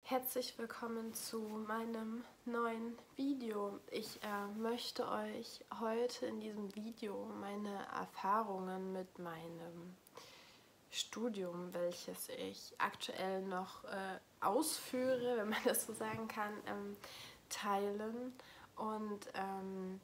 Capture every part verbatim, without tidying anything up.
Herzlich willkommen zu meinem neuen Video. Ich äh, möchte euch heute in diesem Video meine Erfahrungen mit meinem Studium, welches ich aktuell noch äh, ausführe, wenn man das so sagen kann, ähm, teilen und ähm,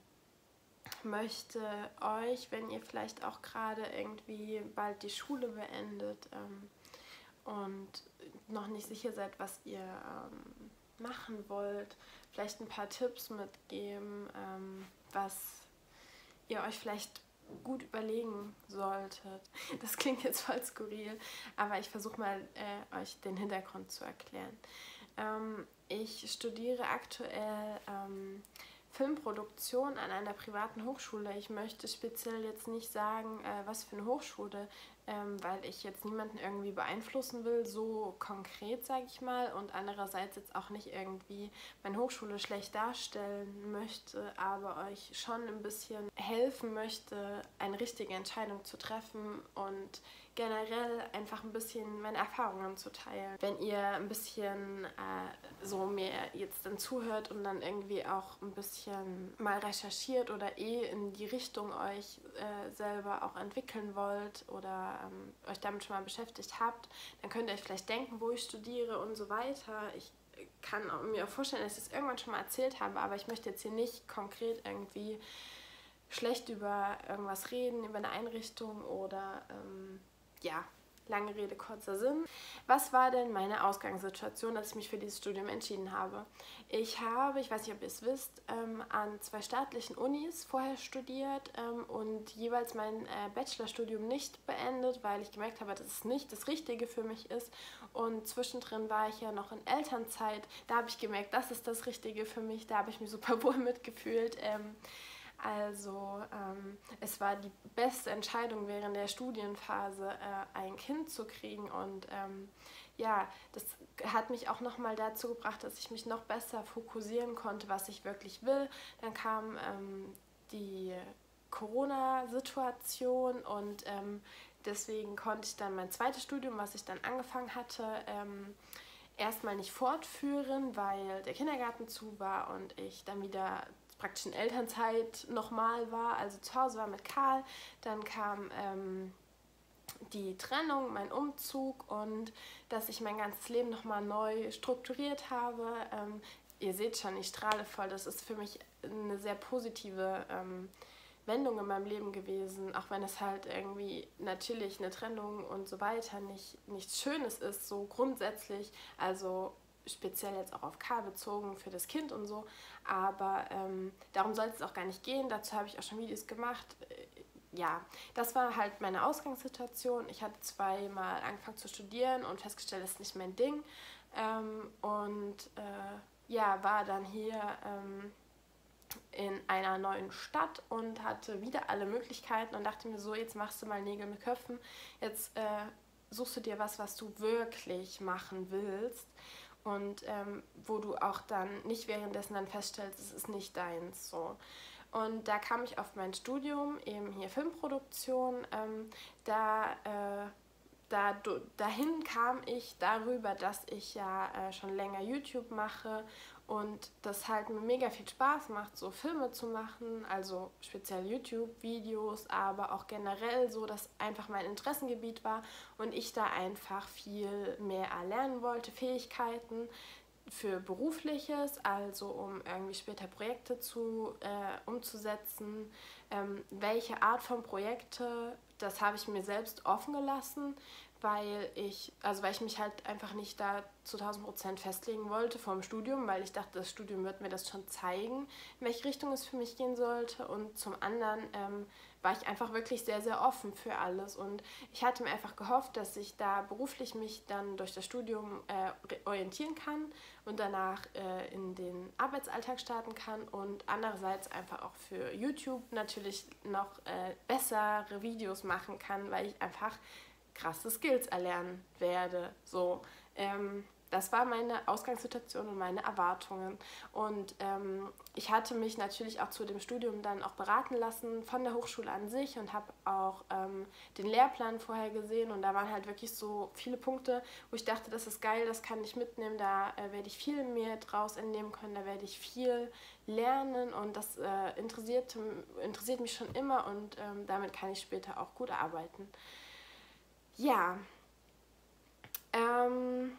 möchte euch, wenn ihr vielleicht auch gerade irgendwie bald die Schule beendet, ähm, und noch nicht sicher seid, was ihr ähm, machen wollt, vielleicht ein paar Tipps mitgeben, ähm, was ihr euch vielleicht gut überlegen solltet. Das klingt jetzt voll skurril, aber ich versuche mal, äh, euch den Hintergrund zu erklären. Ähm, ich studiere aktuell ähm, Filmproduktion an einer privaten Hochschule. Ich möchte speziell jetzt nicht sagen, äh, was für eine Hochschule, ähm, weil ich jetzt niemanden irgendwie beeinflussen will, so konkret, sage ich mal, und andererseits jetzt auch nicht irgendwie meine Hochschule schlecht darstellen möchte, aber euch schon ein bisschen helfen möchte, eine richtige Entscheidung zu treffen und generell einfach ein bisschen meine Erfahrungen zu teilen. Wenn ihr ein bisschen äh, so mir jetzt dann zuhört und dann irgendwie auch ein bisschen mal recherchiert oder eh in die Richtung euch äh, selber auch entwickeln wollt oder ähm, euch damit schon mal beschäftigt habt, dann könnt ihr euch vielleicht denken, wo ich studiere und so weiter. Ich kann mir auch vorstellen, dass ich es irgendwann schon mal erzählt habe, aber ich möchte jetzt hier nicht konkret irgendwie schlecht über irgendwas reden, über eine Einrichtung oder ähm, ja, lange Rede, kurzer Sinn. Was war denn meine Ausgangssituation, dass ich mich für dieses Studium entschieden habe? Ich habe, ich weiß nicht, ob ihr es wisst, ähm, an zwei staatlichen Unis vorher studiert ähm, und jeweils mein äh, Bachelorstudium nicht beendet, weil ich gemerkt habe, dass es nicht das Richtige für mich ist. Und zwischendrin war ich ja noch in Elternzeit. Da habe ich gemerkt, das ist das Richtige für mich. Da habe ich mich super wohl mitgefühlt. Ähm, Also ähm, es war die beste Entscheidung während der Studienphase, äh, ein Kind zu kriegen und ähm, ja, das hat mich auch nochmal dazu gebracht, dass ich mich noch besser fokussieren konnte, was ich wirklich will. Dann kam ähm, die Corona-Situation und ähm, deswegen konnte ich dann mein zweites Studium, was ich dann angefangen hatte, ähm, erstmal nicht fortführen, weil der Kindergarten zu war und ich dann wieder praktisch in Elternzeit nochmal war, also zu Hause war mit Karl. Dann kam ähm, die Trennung, mein Umzug und dass ich mein ganzes Leben nochmal neu strukturiert habe. Ähm, ihr seht schon, ich strahle voll. Das ist für mich eine sehr positive ähm, Wendung in meinem Leben gewesen, auch wenn es halt irgendwie natürlich eine Trennung und so weiter nicht nichts Schönes ist, so grundsätzlich, also speziell jetzt auch auf K bezogen für das Kind und so, aber ähm, darum soll es auch gar nicht gehen, dazu habe ich auch schon Videos gemacht. Ja, das war halt meine Ausgangssituation. Ich hatte zweimal angefangen zu studieren und festgestellt, das ist nicht mein Ding ähm, und äh, ja, war dann hier ähm, in einer neuen Stadt und hatte wieder alle Möglichkeiten und dachte mir so, jetzt machst du mal Nägel mit Köpfen, jetzt äh, suchst du dir was, was du wirklich machen willst und ähm, wo du auch dann nicht währenddessen dann feststellst, es ist nicht deins, so. Und da kam ich auf mein Studium, eben hier Filmproduktion, ähm, da, äh, da, dahin kam ich darüber, dass ich ja äh, schon länger YouTube mache und das halt mir mega viel Spaß macht, so Filme zu machen, also speziell YouTube-Videos, aber auch generell so, dass einfach mein Interessengebiet war und ich da einfach viel mehr erlernen wollte, Fähigkeiten für Berufliches, also um irgendwie später Projekte zu, äh, umzusetzen. Ähm, welche Art von Projekte, das habe ich mir selbst offen gelassen, weil ich, also weil ich mich halt einfach nicht da zu tausend Prozent festlegen wollte vom Studium, weil ich dachte, das Studium wird mir das schon zeigen, in welche Richtung es für mich gehen sollte. Und zum anderen ähm, war ich einfach wirklich sehr, sehr offen für alles. Und ich hatte mir einfach gehofft, dass ich da beruflich mich dann durch das Studium äh, orientieren kann und danach äh, in den Arbeitsalltag starten kann und andererseits einfach auch für YouTube natürlich noch äh, bessere Videos machen kann, weil ich einfach krasse Skills erlernen werde. So, ähm, das war meine Ausgangssituation und meine Erwartungen. Und ähm, ich hatte mich natürlich auch zu dem Studium dann auch beraten lassen von der Hochschule an sich und habe auch ähm, den Lehrplan vorher gesehen. Und da waren halt wirklich so viele Punkte, wo ich dachte, das ist geil, das kann ich mitnehmen, da äh, werde ich viel mehr draus entnehmen können, da werde ich viel lernen und das äh, interessiert, interessiert mich schon immer und ähm, damit kann ich später auch gut arbeiten. Ja, ähm,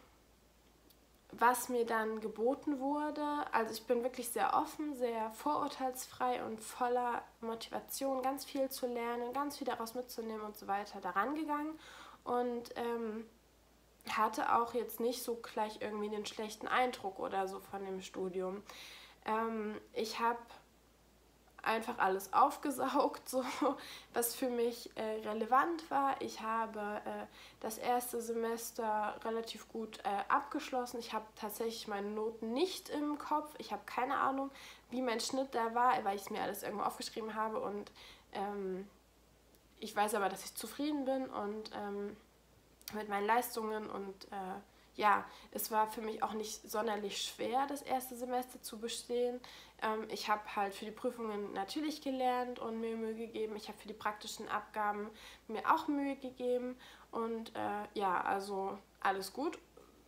was mir dann geboten wurde, also ich bin wirklich sehr offen, sehr vorurteilsfrei und voller Motivation, ganz viel zu lernen, ganz viel daraus mitzunehmen und so weiter, daran gegangen und ähm, hatte auch jetzt nicht so gleich irgendwie den schlechten Eindruck oder so von dem Studium. Ähm, ich habe einfach alles aufgesaugt, so, was für mich äh, relevant war. Ich habe äh, das erste Semester relativ gut äh, abgeschlossen. Ich habe tatsächlich meine Noten nicht im Kopf. Ich habe keine Ahnung, wie mein Schnitt da war, weil ich es mir alles irgendwo aufgeschrieben habe. Und ähm, ich weiß aber, dass ich zufrieden bin und ähm, mit meinen Leistungen und äh, ja, es war für mich auch nicht sonderlich schwer, das erste Semester zu bestehen. Ähm, ich habe halt für die Prüfungen natürlich gelernt und mir Mühe gegeben. Ich habe für die praktischen Abgaben mir auch Mühe gegeben. Und äh, ja, also alles gut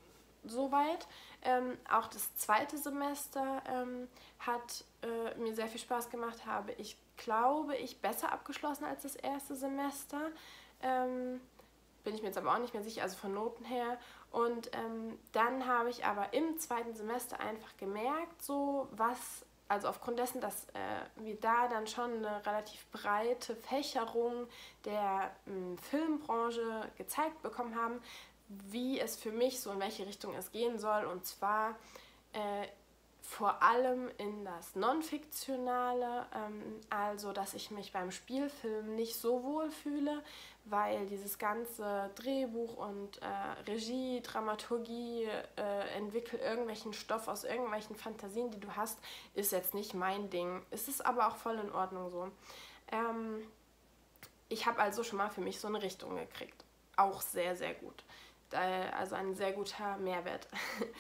soweit. Ähm, auch das zweite Semester ähm, hat äh, mir sehr viel Spaß gemacht, habe ich glaube ich besser abgeschlossen als das erste Semester. Ähm, bin ich mir jetzt aber auch nicht mehr sicher, also von Noten her. Und ähm, dann habe ich aber im zweiten Semester einfach gemerkt, so was, also aufgrund dessen, dass äh, wir da dann schon eine relativ breite Fächerung der ähm, Filmbranche gezeigt bekommen haben, wie es für mich so in welche Richtung es gehen soll. Und zwar äh, vor allem in das Non-Fiktionale, ähm, also dass ich mich beim Spielfilm nicht so wohl fühle, weil dieses ganze Drehbuch und äh, Regie, Dramaturgie, äh, entwickel irgendwelchen Stoff aus irgendwelchen Fantasien, die du hast, ist jetzt nicht mein Ding. Es ist aber auch voll in Ordnung so. Ähm, ich habe also schon mal für mich so eine Richtung gekriegt. Auch sehr, sehr gut. Also ein sehr guter Mehrwert.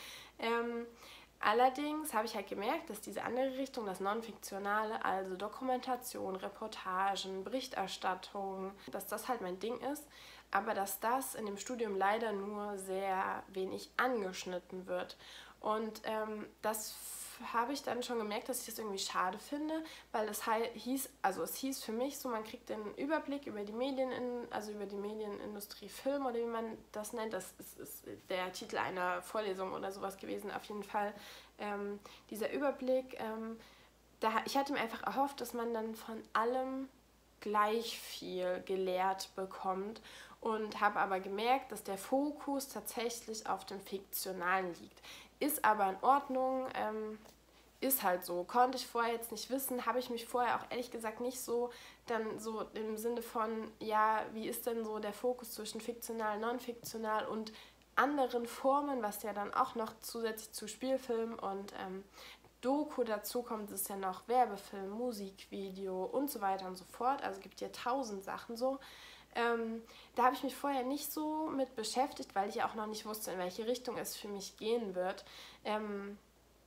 ähm, Allerdings habe ich halt gemerkt, dass diese andere Richtung, das Non-Fiktionale, also Dokumentation, Reportagen, Berichterstattung, dass das halt mein Ding ist, aber dass das in dem Studium leider nur sehr wenig angeschnitten wird. Und ähm, das habe ich dann schon gemerkt, dass ich das irgendwie schade finde, weil es hieß, also es hieß für mich so, man kriegt den Überblick über die Medien, also über die Medienindustrie Film oder wie man das nennt, das ist, ist der Titel einer Vorlesung oder sowas gewesen, auf jeden Fall ähm, dieser Überblick, ähm, da, ich hatte mir einfach erhofft, dass man dann von allem gleich viel gelehrt bekommt und habe aber gemerkt, dass der Fokus tatsächlich auf dem Fiktionalen liegt. Ist aber in Ordnung, ähm, ist halt so. Konnte ich vorher jetzt nicht wissen, habe ich mich vorher auch ehrlich gesagt nicht so dann so im Sinne von, ja, wie ist denn so der Fokus zwischen fiktional, non-fiktional und anderen Formen, was ja dann auch noch zusätzlich zu Spielfilm und ähm, Doku dazu kommt, ist ja noch Werbefilm, Musikvideo und so weiter und so fort. Also gibt ja tausend Sachen so. Ähm, da habe ich mich vorher nicht so mit beschäftigt, weil ich ja auch noch nicht wusste, in welche Richtung es für mich gehen wird. Ähm,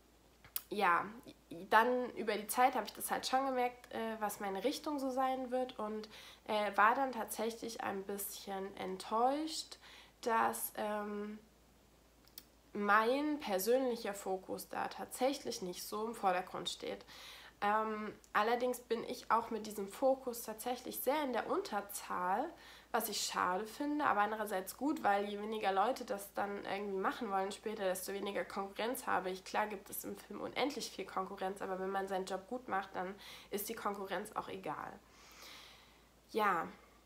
ja, dann über die Zeit habe ich das halt schon gemerkt, äh, was meine Richtung so sein wird und äh, war dann tatsächlich ein bisschen enttäuscht, dass ähm, mein persönlicher Fokus da tatsächlich nicht so im Vordergrund steht. Ähm, allerdings bin ich auch mit diesem Fokus tatsächlich sehr in der Unterzahl, was ich schade finde, aber andererseits gut, weil je weniger Leute das dann irgendwie machen wollen später, desto weniger Konkurrenz habe ich. Klar gibt es im Film unendlich viel Konkurrenz, aber wenn man seinen Job gut macht, dann ist die Konkurrenz auch egal. Ja,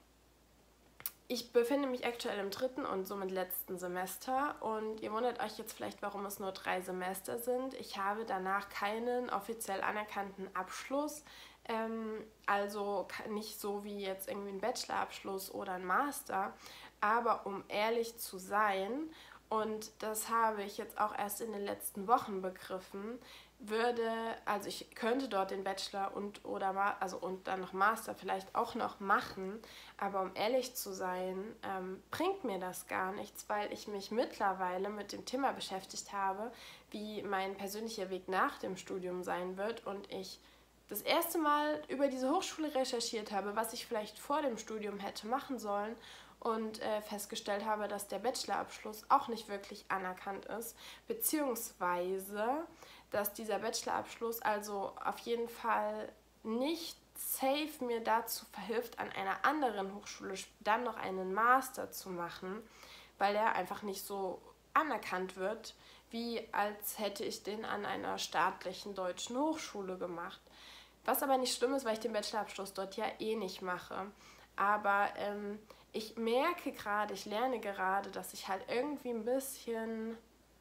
ich befinde mich aktuell im dritten und somit letzten Semester und ihr wundert euch jetzt vielleicht, warum es nur drei Semester sind. Ich habe danach keinen offiziell anerkannten Abschluss, ähm, also nicht so wie jetzt irgendwie ein Bachelorabschluss oder ein Master, aber um ehrlich zu sein und das habe ich jetzt auch erst in den letzten Wochen begriffen, würde, also ich könnte dort den Bachelor und oder also und dann noch Master vielleicht auch noch machen, aber um ehrlich zu sein, ähm, bringt mir das gar nichts, weil ich mich mittlerweile mit dem Thema beschäftigt habe, wie mein persönlicher Weg nach dem Studium sein wird und ich das erste Mal über diese Hochschule recherchiert habe, was ich vielleicht vor dem Studium hätte machen sollen und äh, festgestellt habe, dass der Bachelorabschluss auch nicht wirklich anerkannt ist, beziehungsweise dass dieser Bachelorabschluss also auf jeden Fall nicht safe mir dazu verhilft, an einer anderen Hochschule dann noch einen Master zu machen, weil er einfach nicht so anerkannt wird, wie als hätte ich den an einer staatlichen deutschen Hochschule gemacht. Was aber nicht schlimm ist, weil ich den Bachelorabschluss dort ja eh nicht mache. Aber ähm, ich merke gerade, ich lerne gerade, dass ich halt irgendwie ein bisschen,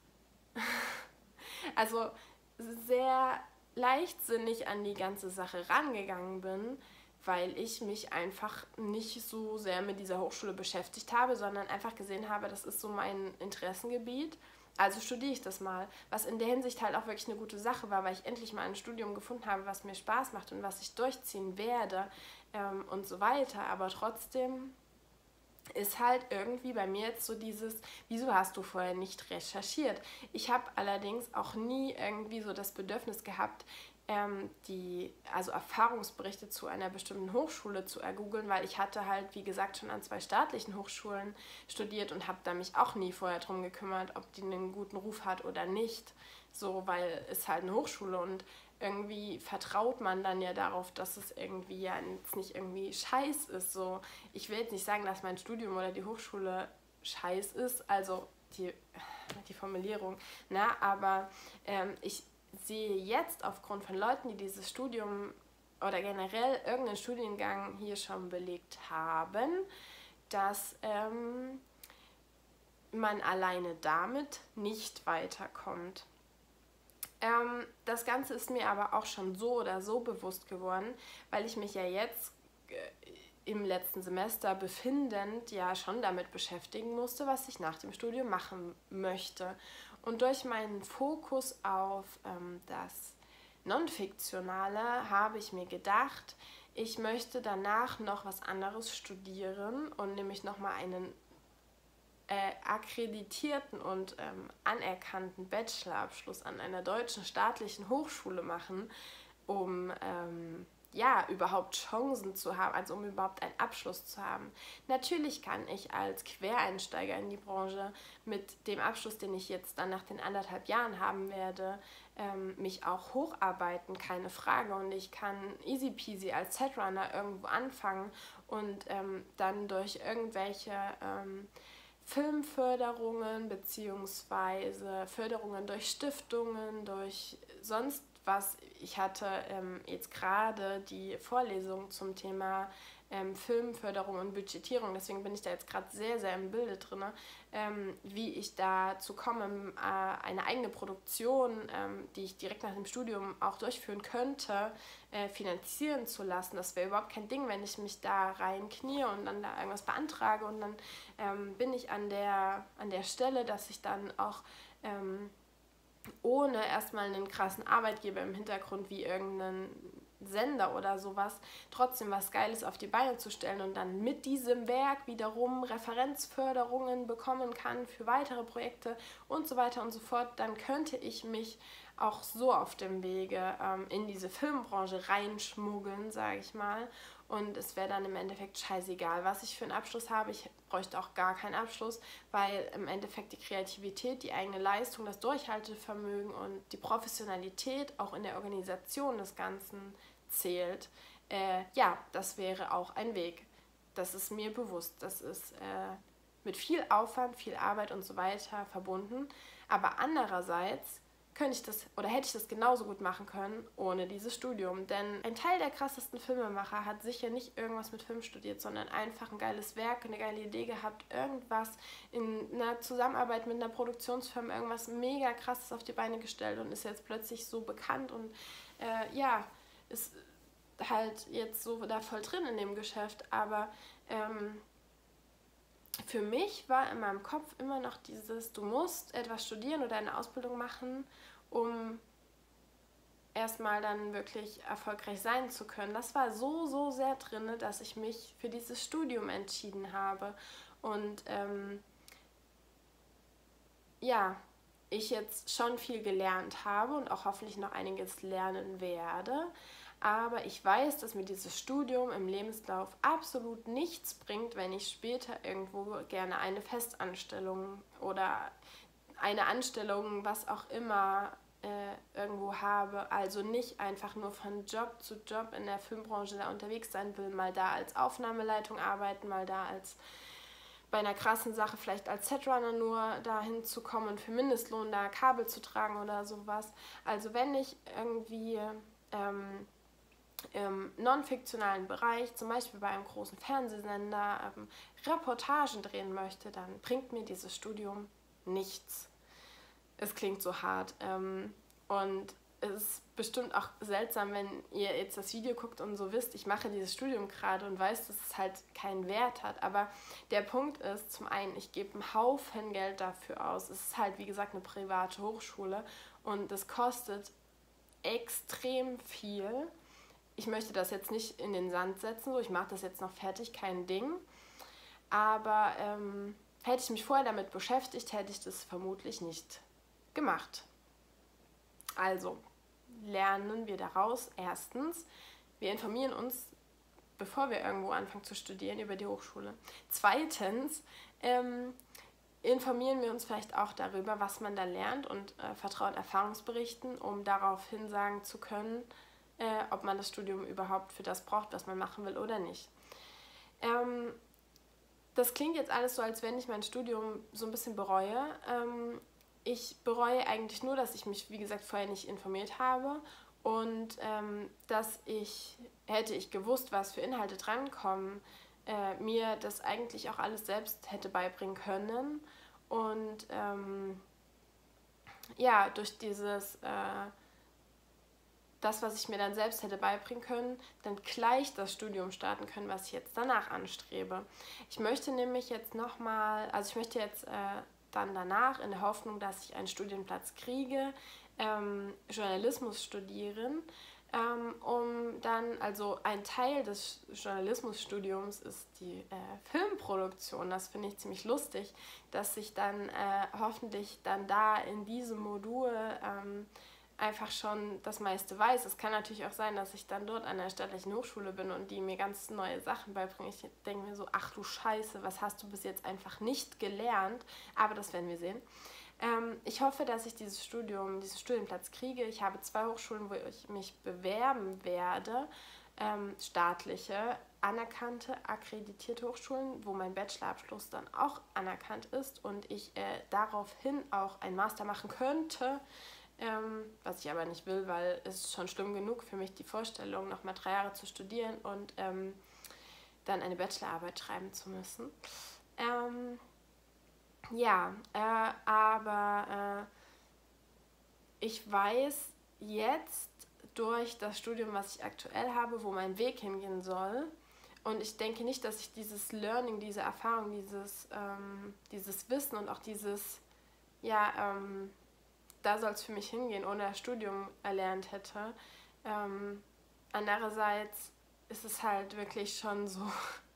also sehr leichtsinnig an die ganze Sache rangegangen bin, weil ich mich einfach nicht so sehr mit dieser Hochschule beschäftigt habe, sondern einfach gesehen habe, das ist so mein Interessengebiet. Also studiere ich das mal, was in der Hinsicht halt auch wirklich eine gute Sache war, weil ich endlich mal ein Studium gefunden habe, was mir Spaß macht und was ich durchziehen werde ähm, und so weiter. Aber trotzdem ist halt irgendwie bei mir jetzt so dieses, wieso hast du vorher nicht recherchiert? Ich habe allerdings auch nie irgendwie so das Bedürfnis gehabt, ähm, die, also Erfahrungsberichte zu einer bestimmten Hochschule zu ergoogeln, weil ich hatte halt, wie gesagt, schon an zwei staatlichen Hochschulen studiert und habe da mich auch nie vorher drum gekümmert, ob die einen guten Ruf hat oder nicht, so, weil es halt eine Hochschule und irgendwie vertraut man dann ja darauf, dass es irgendwie ja jetzt nicht irgendwie scheiß ist. So, ich will jetzt nicht sagen, dass mein Studium oder die Hochschule scheiß ist, also die, die Formulierung, na, aber ähm, ich sehe jetzt aufgrund von Leuten, die dieses Studium oder generell irgendeinen Studiengang hier schon belegt haben, dass ähm, man alleine damit nicht weiterkommt. Ähm, das Ganze ist mir aber auch schon so oder so bewusst geworden, weil ich mich ja jetzt äh, im letzten Semester befindend ja schon damit beschäftigen musste, was ich nach dem Studium machen möchte. Und durch meinen Fokus auf ähm, das Non-Fiktionale habe ich mir gedacht, ich möchte danach noch was anderes studieren und nämlich nochmal einen äh, akkreditierten und ähm, anerkannten Bachelorabschluss an einer deutschen staatlichen Hochschule machen, um ähm, ja, überhaupt Chancen zu haben, also um überhaupt einen Abschluss zu haben. Natürlich kann ich als Quereinsteiger in die Branche mit dem Abschluss, den ich jetzt dann nach den anderthalb Jahren haben werde, ähm, mich auch hocharbeiten, keine Frage. Und ich kann easy peasy als Setrunner irgendwo anfangen und ähm, dann durch irgendwelche ähm, Filmförderungen beziehungsweise Förderungen durch Stiftungen, durch sonst was. Ich hatte ähm, jetzt gerade die Vorlesung zum Thema ähm, Filmförderung und Budgetierung, deswegen bin ich da jetzt gerade sehr, sehr im Bilde drin, ähm, wie ich dazu komme, äh, eine eigene Produktion, ähm, die ich direkt nach dem Studium auch durchführen könnte, äh, finanzieren zu lassen. Das wäre überhaupt kein Ding, wenn ich mich da reinknie und dann da irgendwas beantrage und dann ähm, bin ich an der, an der Stelle, dass ich dann auch ähm, ohne erstmal einen krassen Arbeitgeber im Hintergrund wie irgendeinen Sender oder sowas, trotzdem was Geiles auf die Beine zu stellen und dann mit diesem Werk wiederum Referenzförderungen bekommen kann für weitere Projekte und so weiter und so fort, dann könnte ich mich auch so auf dem Wege ähm, in diese Filmbranche reinschmuggeln, sage ich mal. Und es wäre dann im Endeffekt scheißegal, was ich für einen Abschluss habe. Ich bräuchte auch gar keinen Abschluss, weil im Endeffekt die Kreativität, die eigene Leistung, das Durchhaltevermögen und die Professionalität auch in der Organisation des Ganzen zählt. Äh, ja, das wäre auch ein Weg. Das ist mir bewusst. Das ist äh, mit viel Aufwand, viel Arbeit und so weiter verbunden. Aber andererseits könnte ich das oder hätte ich das genauso gut machen können ohne dieses Studium. Denn ein Teil der krassesten Filmemacher hat sicher nicht irgendwas mit Film studiert, sondern einfach ein geiles Werk, eine geile Idee gehabt, irgendwas in einer Zusammenarbeit mit einer Produktionsfirma, irgendwas mega krasses auf die Beine gestellt und ist jetzt plötzlich so bekannt und äh, ja, ist halt jetzt so da voll drin in dem Geschäft. Aber ähm, für mich war in meinem Kopf immer noch dieses, du musst etwas studieren oder eine Ausbildung machen, um erstmal dann wirklich erfolgreich sein zu können. Das war so, so sehr drin, dass ich mich für dieses Studium entschieden habe. Und ähm, ja, ich jetzt schon viel gelernt habe und auch hoffentlich noch einiges lernen werde. Aber ich weiß, dass mir dieses Studium im Lebenslauf absolut nichts bringt, wenn ich später irgendwo gerne eine Festanstellung oder eine Anstellung, was auch immer, äh, irgendwo habe. Also nicht einfach nur von Job zu Job in der Filmbranche da unterwegs sein will, mal da als Aufnahmeleitung arbeiten, mal da als bei einer krassen Sache vielleicht als Setrunner nur dahin zu kommen und für Mindestlohn da Kabel zu tragen oder sowas. Also wenn ich irgendwie ähm, im non-fiktionalen Bereich, zum Beispiel bei einem großen Fernsehsender, ähm, Reportagen drehen möchte, dann bringt mir dieses Studium nichts. Es klingt so hart. Ähm, und es ist bestimmt auch seltsam, wenn ihr jetzt das Video guckt und so wisst, ich mache dieses Studium gerade und weiß, dass es halt keinen Wert hat. Aber der Punkt ist, zum einen, ich gebe einen Haufen Geld dafür aus. Es ist halt, wie gesagt, eine private Hochschule und das kostet extrem viel. Ich möchte das jetzt nicht in den Sand setzen, so ich mache das jetzt noch fertig, kein Ding. Aber ähm, hätte ich mich vorher damit beschäftigt, hätte ich das vermutlich nicht gemacht. Also lernen wir daraus erstens, wir informieren uns, bevor wir irgendwo anfangen zu studieren, über die Hochschule. Zweitens ähm, informieren wir uns vielleicht auch darüber, was man da lernt und äh, vertrauen Erfahrungsberichten, um daraufhin sagen zu können, äh, ob man das Studium überhaupt für das braucht, was man machen will oder nicht. Ähm, das klingt jetzt alles so, als wenn ich mein Studium so ein bisschen bereue. Ähm, ich bereue eigentlich nur, dass ich mich, wie gesagt, vorher nicht informiert habe und ähm, dass ich, hätte ich gewusst, was für Inhalte drankommen, äh, mir das eigentlich auch alles selbst hätte beibringen können. Und ähm, ja, durch dieses, äh, das, was ich mir dann selbst hätte beibringen können, dann gleich das Studium starten können, was ich jetzt danach anstrebe. Ich möchte nämlich jetzt nochmal, also ich möchte jetzt äh, dann danach in der Hoffnung, dass ich einen Studienplatz kriege, ähm, Journalismus studieren, ähm, um dann, also ein Teil des Journalismusstudiums ist die äh, Filmproduktion. Das finde ich ziemlich lustig, dass ich dann äh, hoffentlich dann da in diesem Modul ähm, einfach schon das meiste weiß. Es kann natürlich auch sein, dass ich dann dort an der staatlichen Hochschule bin und die mir ganz neue Sachen beibringen. Ich denke mir so, ach du Scheiße, was hast du bis jetzt einfach nicht gelernt? Aber das werden wir sehen. Ähm, ich hoffe, dass ich dieses Studium, diesen Studienplatz kriege. Ich habe zwei Hochschulen, wo ich mich bewerben werde. Ähm, staatliche, anerkannte, akkreditierte Hochschulen, wo mein Bachelorabschluss dann auch anerkannt ist und ich äh, daraufhin auch einen Master machen könnte. Ähm, was ich aber nicht will, weil es ist schon schlimm genug für mich, die Vorstellung, noch mal drei Jahre zu studieren und ähm, dann eine Bachelorarbeit schreiben zu müssen. Ähm, ja, äh, aber äh, ich weiß jetzt durch das Studium, was ich aktuell habe, wo mein Weg hingehen soll. Und ich denke nicht, dass ich dieses Learning, diese Erfahrung, dieses, ähm, dieses Wissen und auch dieses, ja, ähm, da soll es für mich hingehen, ohne das Studium erlernt hätte. Ähm, andererseits ist es halt wirklich schon so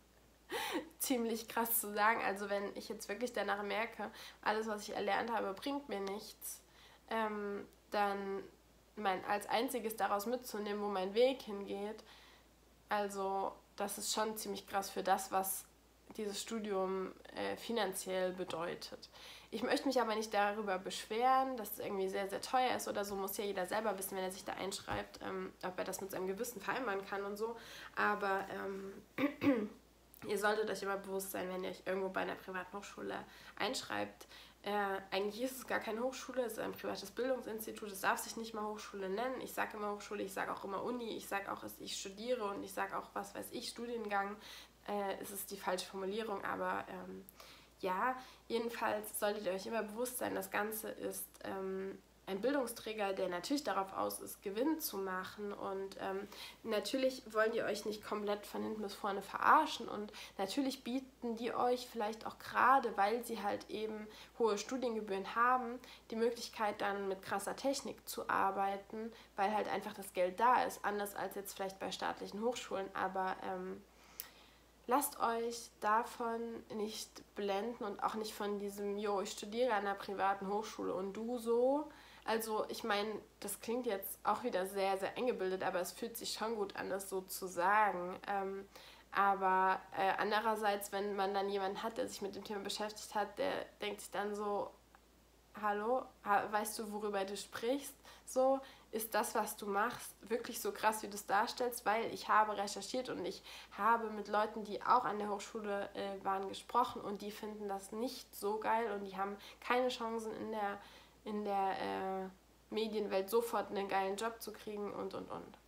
ziemlich krass zu sagen. Also wenn ich jetzt wirklich danach merke, alles, was ich erlernt habe, bringt mir nichts, ähm, dann mein, als einziges daraus mitzunehmen, wo mein Weg hingeht, also das ist schon ziemlich krass für das, was dieses Studium äh, finanziell bedeutet. Ich möchte mich aber nicht darüber beschweren, dass es irgendwie sehr, sehr teuer ist oder so. Muss ja jeder selber wissen, wenn er sich da einschreibt, ähm, ob er das mit seinem Gewissen vereinbaren kann und so. Aber ähm, ihr solltet euch immer bewusst sein, wenn ihr euch irgendwo bei einer privaten Hochschule einschreibt. Äh, eigentlich ist es gar keine Hochschule, es ist ein privates Bildungsinstitut. Es darf sich nicht mal Hochschule nennen. Ich sage immer Hochschule, ich sage auch immer Uni, ich sage auch, dass ich studiere und ich sage auch, was weiß ich, Studiengang. Äh, es ist die falsche Formulierung, aber ähm, ja, jedenfalls solltet ihr euch immer bewusst sein, das Ganze ist ähm, ein ein Bildungsträger, der natürlich darauf aus ist, Gewinn zu machen. Und ähm, natürlich wollen die euch nicht komplett von hinten bis vorne verarschen. Und natürlich bieten die euch vielleicht auch gerade, weil sie halt eben hohe Studiengebühren haben, die Möglichkeit dann mit krasser Technik zu arbeiten, weil halt einfach das Geld da ist. Anders als jetzt vielleicht bei staatlichen Hochschulen. Aber ähm, lasst euch davon nicht blenden und auch nicht von diesem, jo, ich studiere an einer privaten Hochschule und du so. Also ich meine, das klingt jetzt auch wieder sehr, sehr eingebildet, aber es fühlt sich schon gut an, das so zu sagen. Ähm, aber äh, andererseits, wenn man dann jemanden hat, der sich mit dem Thema beschäftigt hat, der denkt sich dann so, hallo, weißt du, worüber du sprichst? So, ist das, was du machst, wirklich so krass, wie du es darstellst? Weil ich habe recherchiert und ich habe mit Leuten, die auch an der Hochschule äh, waren, gesprochen und die finden das nicht so geil und die haben keine Chancen in der, in der äh, Medienwelt sofort einen geilen Job zu kriegen und, und, und.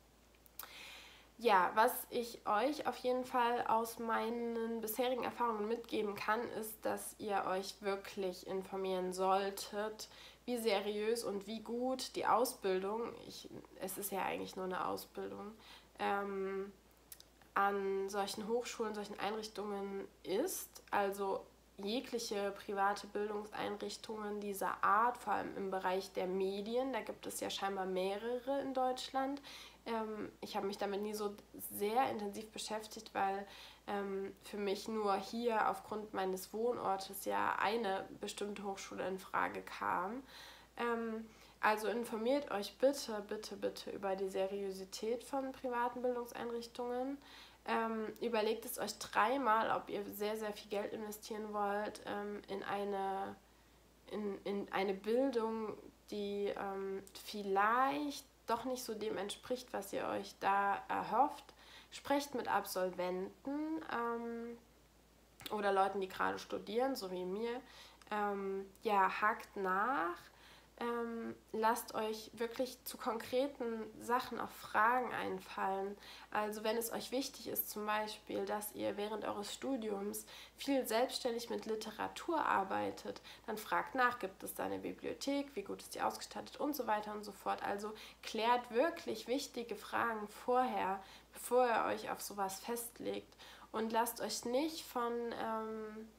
Ja, was ich euch auf jeden Fall aus meinen bisherigen Erfahrungen mitgeben kann, ist, dass ihr euch wirklich informieren solltet, wie seriös und wie gut die Ausbildung, ich, es ist ja eigentlich nur eine Ausbildung, ähm, an solchen Hochschulen, solchen Einrichtungen ist. Also jegliche private Bildungseinrichtungen dieser Art, vor allem im Bereich der Medien, da gibt es ja scheinbar mehrere in Deutschland. Ähm, ich habe mich damit nie so sehr intensiv beschäftigt, weil ähm, für mich nur hier aufgrund meines Wohnortes ja eine bestimmte Hochschule in Frage kam. Ähm, also informiert euch bitte, bitte, bitte über die Seriosität von privaten Bildungseinrichtungen. Ähm, überlegt es euch dreimal, ob ihr sehr, sehr viel Geld investieren wollt ähm, in, eine, in, in eine Bildung, die ähm, vielleicht doch nicht so dem entspricht, was ihr euch da erhofft. Sprecht mit Absolventen ähm, oder Leuten, die gerade studieren, so wie mir. Ähm, ja, hakt nach. Ähm, lasst euch wirklich zu konkreten Sachen auch Fragen einfallen. Also wenn es euch wichtig ist zum Beispiel, dass ihr während eures Studiums viel selbstständig mit Literatur arbeitet, dann fragt nach, gibt es da eine Bibliothek, wie gut ist die ausgestattet und so weiter und so fort. Also klärt wirklich wichtige Fragen vorher, bevor ihr euch auf sowas festlegt und lasst euch nicht von... Ähm,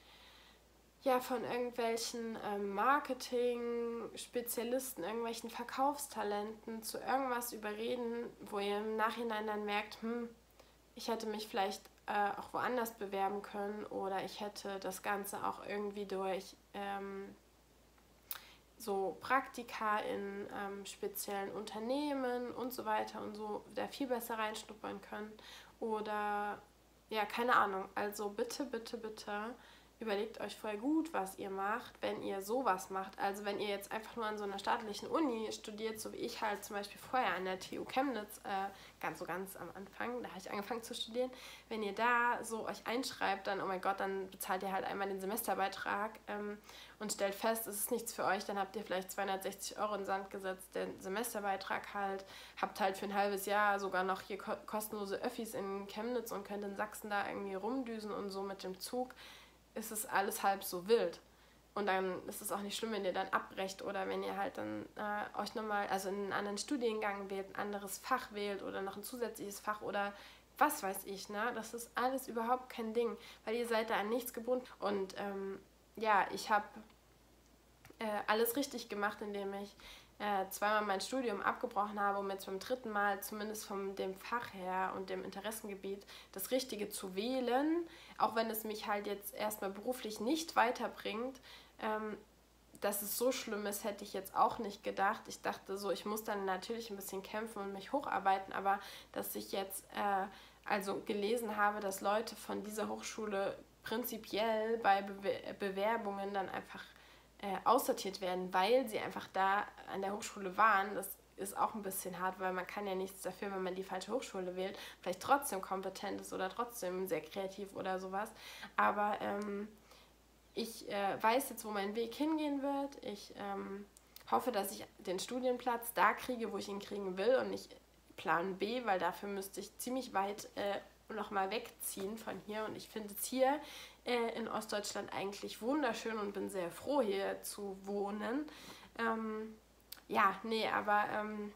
ja, von irgendwelchen ähm, Marketing-Spezialisten, irgendwelchen Verkaufstalenten zu irgendwas überreden, wo ihr im Nachhinein dann merkt, hm, ich hätte mich vielleicht äh, auch woanders bewerben können oder ich hätte das Ganze auch irgendwie durch ähm, so Praktika in ähm, speziellen Unternehmen und so weiter und so da viel besser reinschnuppern können oder ja, keine Ahnung. Also bitte, bitte, bitte überlegt euch vorher gut, was ihr macht, wenn ihr sowas macht. Also wenn ihr jetzt einfach nur an so einer staatlichen Uni studiert, so wie ich halt zum Beispiel vorher an der T U Chemnitz, äh, ganz so ganz am Anfang, da habe ich angefangen zu studieren, wenn ihr da so euch einschreibt, dann, oh mein Gott, dann bezahlt ihr halt einmal den Semesterbeitrag ähm, und stellt fest, es ist nichts für euch, dann habt ihr vielleicht zweihundertsechzig Euro in den Sand gesetzt, den Semesterbeitrag halt, habt halt für ein halbes Jahr sogar noch hier ko- kostenlose Öffis in Chemnitz und könnt in Sachsen da irgendwie rumdüsen und so mit dem Zug. Ist es alles halb so wild. Und dann ist es auch nicht schlimm, wenn ihr dann abbrecht oder wenn ihr halt dann äh, euch nochmal, also in einen anderen Studiengang wählt, ein anderes Fach wählt oder noch ein zusätzliches Fach oder was weiß ich, ne? Das ist alles überhaupt kein Ding, weil ihr seid da an nichts gebunden. Und ähm, ja, ich habe äh, alles richtig gemacht, indem ich äh, zweimal mein Studium abgebrochen habe, um jetzt beim dritten Mal zumindest von dem Fach her und dem Interessengebiet das Richtige zu wählen, auch wenn es mich halt jetzt erstmal beruflich nicht weiterbringt. Ähm, dass es so schlimm ist, hätte ich jetzt auch nicht gedacht. Ich dachte so, ich muss dann natürlich ein bisschen kämpfen und mich hocharbeiten, aber dass ich jetzt äh, also gelesen habe, dass Leute von dieser Hochschule prinzipiell bei Bewer- Bewerbungen dann einfach äh, aussortiert werden, weil sie einfach da an der Hochschule waren, das ist auch ein bisschen hart, weil man kann ja nichts dafür, wenn man die falsche Hochschule wählt, vielleicht trotzdem kompetent ist oder trotzdem sehr kreativ oder sowas. Aber ähm, ich äh, weiß jetzt, wo mein Weg hingehen wird. Ich ähm, hoffe, dass ich den Studienplatz da kriege, wo ich ihn kriegen will und nicht Plan B, weil dafür müsste ich ziemlich weit äh, nochmal wegziehen von hier. Und ich finde es hier äh, in Ostdeutschland eigentlich wunderschön und bin sehr froh, hier zu wohnen. Ähm, ja, nee, aber ähm,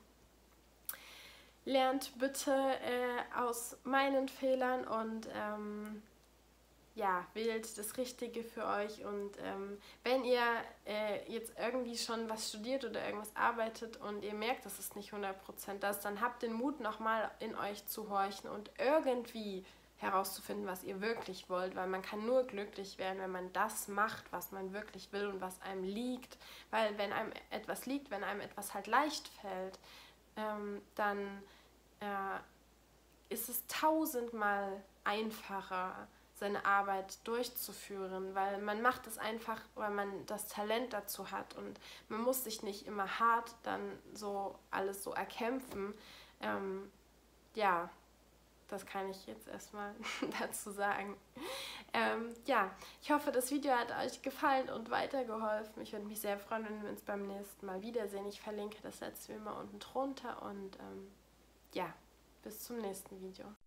lernt bitte äh, aus meinen Fehlern und ähm, ja, wählt das Richtige für euch. Und ähm, wenn ihr äh, jetzt irgendwie schon was studiert oder irgendwas arbeitet und ihr merkt, dass es nicht hundert Prozent das, dann habt den Mut, nochmal in euch zu horchen und irgendwie herauszufinden, was ihr wirklich wollt, weil man kann nur glücklich werden, wenn man das macht, was man wirklich will und was einem liegt, weil wenn einem etwas liegt, wenn einem etwas halt leicht fällt, ähm, dann äh, ist es tausendmal einfacher, seine Arbeit durchzuführen, weil man macht es einfach, weil man das Talent dazu hat und man muss sich nicht immer hart dann so alles so erkämpfen. Ähm, ja, das kann ich jetzt erstmal dazu sagen. Ähm, ja, ich hoffe, das Video hat euch gefallen und weitergeholfen. Ich würde mich sehr freuen, wenn wir uns beim nächsten Mal wiedersehen. Ich verlinke das letzte wie immer unten drunter und ähm, ja, bis zum nächsten Video.